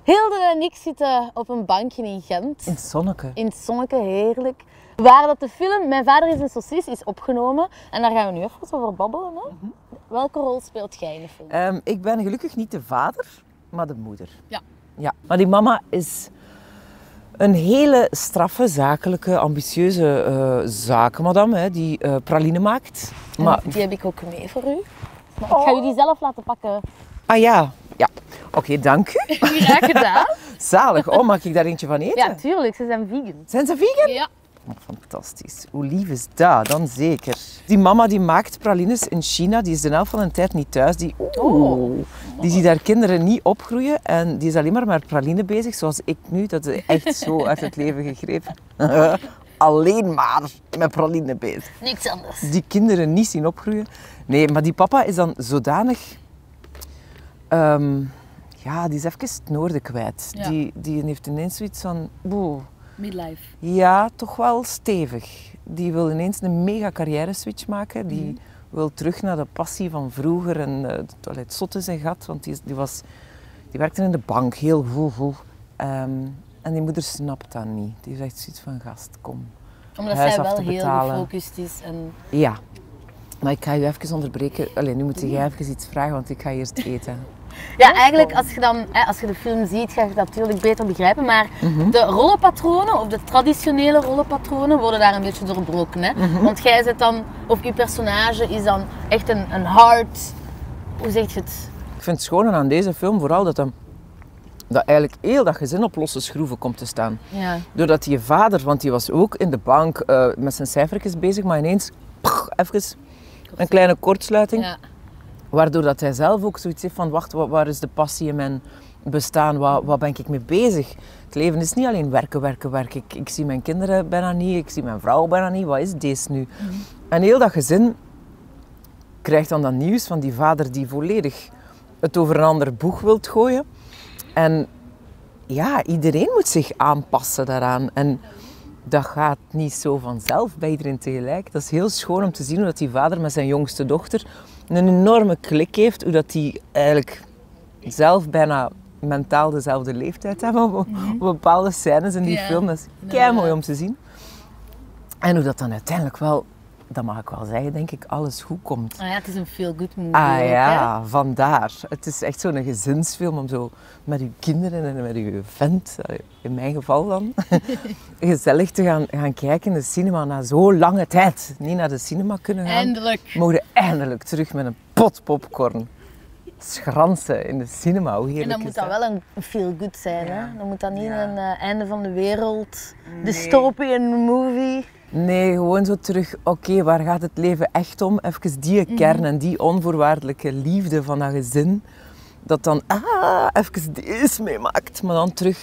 Hilde en ik zitten op een bankje in Gent. In het zonneke. In het zonneke, heerlijk. Waar dat de film Mijn vader is een saucis is opgenomen. En daar gaan we nu even over babbelen. Hè? Welke rol speelt jij in de film? Ik ben gelukkig niet de vader, maar de moeder. Ja. Ja. Maar die mama is een hele straffe, zakelijke, ambitieuze zakenmadam hè, die praline maakt. Maar... Die heb ik ook mee voor u. Maar ik ga u die zelf laten pakken. Ah ja, ja. Oké, dank u. Graag gedaan. Zalig. Oh, mag ik daar eentje van eten? Ja, tuurlijk. Ze zijn vegan. Zijn ze vegan? Ja. Oh, fantastisch. Hoe lief is dat? Dan zeker. Die mama die maakt pralines in China, die is de helft van de tijd niet thuis. Die ziet haar kinderen niet opgroeien en die is alleen maar met praline bezig, zoals ik nu. Dat is echt zo uit het leven gegrepen. Alleen maar met praline bezig. Niks anders. Die kinderen niet zien opgroeien. Nee, maar die papa is dan zodanig... ja, die is even het noorden kwijt. Ja. Die heeft ineens zoiets van... Midlife. Ja, toch wel stevig. Die wil ineens een mega carrière switch maken. Die wil terug naar de passie van vroeger en het zot in zijn gat. Want die werkte in de bank, heel goed. En die moeder snapt dat niet. Die zegt zoiets van, gast, kom. Omdat huis zij af wel te heel betalen. gefocust is. En... Ja. Maar ik ga je even onderbreken. Allee, nu moet jij even iets vragen, want ik ga eerst eten. Ja, eigenlijk als je de film ziet, ga je dat natuurlijk beter begrijpen. Maar de rollenpatronen, of de traditionele rollenpatronen, worden daar een beetje doorbroken. Hè? Want jij zit dan, of je personage is dan echt een hard, hoe zeg je het? Ik vind het schone aan deze film vooral dat eigenlijk heel dat gezin op losse schroeven komt te staan. Ja. Doordat je vader, want die was ook in de bank met zijn cijfertjes bezig, maar ineens even een kleine kortsluiting. Ja. Waardoor dat hij zelf ook zoiets heeft van, wacht, waar is de passie in mijn bestaan? Waar ben ik mee bezig? Het leven is niet alleen werken. Ik zie mijn kinderen bijna niet, ik zie mijn vrouw bijna niet. Wat is deze nu? En heel dat gezin krijgt dan dat nieuws van die vader die volledig het over een ander boeg wilt gooien. En ja, iedereen moet zich aanpassen daaraan. En dat gaat niet zo vanzelf bij iedereen tegelijk. Dat is heel schoon om te zien hoe dat die vader met zijn jongste dochter een enorme klik heeft. Hoe dat die eigenlijk zelf bijna mentaal dezelfde leeftijd hebben op bepaalde scènes in die film. Dat is keimooi om te zien. En hoe dat dan uiteindelijk wel, dat mag ik wel zeggen, denk ik, alles goed komt. Ah ja, het is een feel-good movie. Ah ook, ja, vandaar. Het is echt zo'n gezinsfilm om zo met uw kinderen en met uw vent, in mijn geval dan, gezellig te gaan kijken in de cinema na zo'n lange tijd. Niet naar de cinema kunnen gaan. Eindelijk. Mogen eindelijk terug met een pot popcorn schransen in de cinema. Hoe heerlijk En dan moet is dat dat? wel een feel-good zijn. Ja. Hè? Dan moet dat niet Ja. een einde van de wereld, dystopian movie. Nee, gewoon zo terug, oké, waar gaat het leven echt om? Even die kern en die onvoorwaardelijke liefde van dat gezin. Dat dan, even deze meemaakt, maar dan terug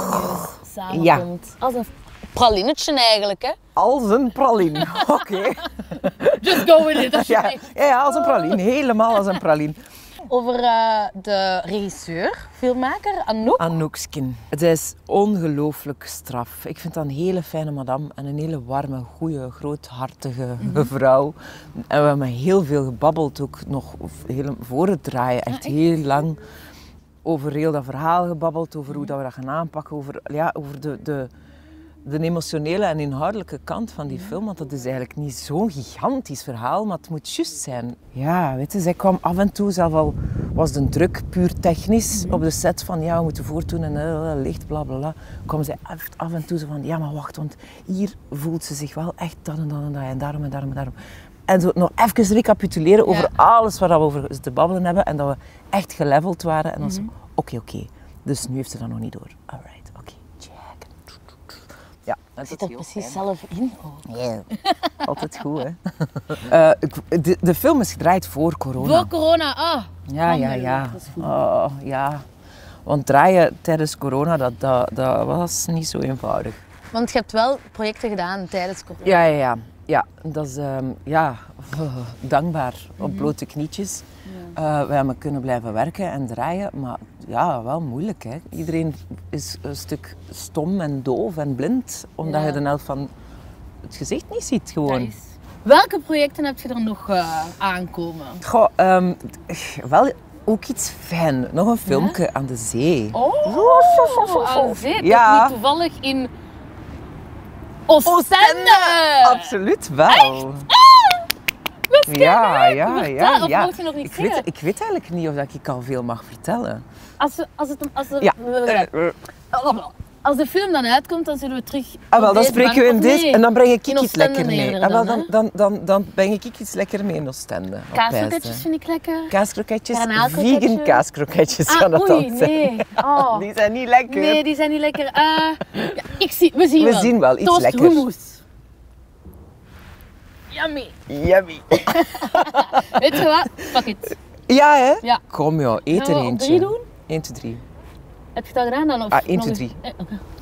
Samenkomt. Als een pralinetje eigenlijk, hè? als een praline. Oké. Just go with it, alsjeblieft. Ja, als een praline. Helemaal als een praline. Over de regisseur, filmmaker, Anouk. Anouk-skin. Zij is ongelooflijk straf. Ik vind dat een hele fijne madame en een hele warme, goede, groothartige vrouw. En we hebben heel veel gebabbeld, ook nog voor het draaien. Echt heel lang over heel dat verhaal gebabbeld, over hoe dat we dat gaan aanpakken, over de emotionele en inhoudelijke kant van die film. Want dat is eigenlijk niet zo'n gigantisch verhaal, maar het moet juist zijn. Ja, weet je, zij kwam af en toe, zelf al was de druk puur technisch op de set van ja, we moeten voortdoen en licht, bla bla bla. Kwam zij af en toe zo van ja, maar wacht, want hier voelt ze zich wel echt dat en dat en dat en daarom en daarom en daarom. En zo nog even recapituleren over alles waar we over te babbelen hebben en dat we echt geleveld waren. En dan zo, oké. Dus nu heeft ze dat nog niet door. Alright, oké, check. Ja, dat Zit er precies zelf in? Ja, altijd goed, hè. De film is gedraaid voor corona. Voor corona, Ja. Dat is goed. Ja. Want draaien tijdens corona, dat was niet zo eenvoudig. Want je hebt wel projecten gedaan tijdens corona. Ja, dat is dankbaar op blote knietjes. We hebben kunnen blijven werken en draaien, maar ja, wel moeilijk. Hè. Iedereen is een stuk stom en doof en blind, omdat je de helft van het gezicht niet ziet gewoon. Welke projecten heb je er nog aankomen? Goh, wel ook iets fijn. Nog een filmpje aan de zee. Oh, aan zee. Ja. Toch niet toevallig in Oostende? Absoluut wel. Ja. Of mocht je nog niet zeggen? Ik weet eigenlijk niet of ik al veel mag vertellen. Als de film dan uitkomt, dan zullen we terug. Dan spreken we in deze en dan breng ik iets Oostende lekker mee. Dan breng ik iets lekker mee in Oostende. Kaaskroketjes vind ik lekker. Kaaskroketjes, Garnaalkroketje. vegan kaaskroketjes gaan dat dan zijn. Nee. Oh. Die zijn niet lekker. Nee, die zijn niet lekker. We zien wel iets Toast lekkers. hummus. Yummy. Weet je wat? Fuck it. Ja, hè? Ja. Kom joh, eet er Gaan we op eentje. 3 doen? 1, 2, 3. Heb je het al gedaan dan? Of 1, nog 2, eens? 3. Oké.